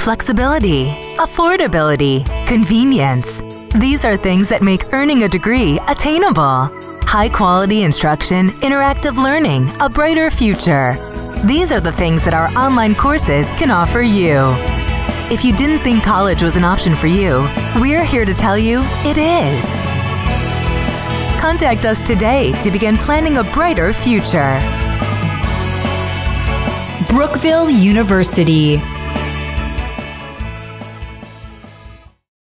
Flexibility, affordability, convenience. These are things that make earning a degree attainable. High-quality instruction, interactive learning, a brighter future. These are the things that our online courses can offer you. If you didn't think college was an option for you, we're here to tell you it is. Contact us today to begin planning a brighter future. Brookville University.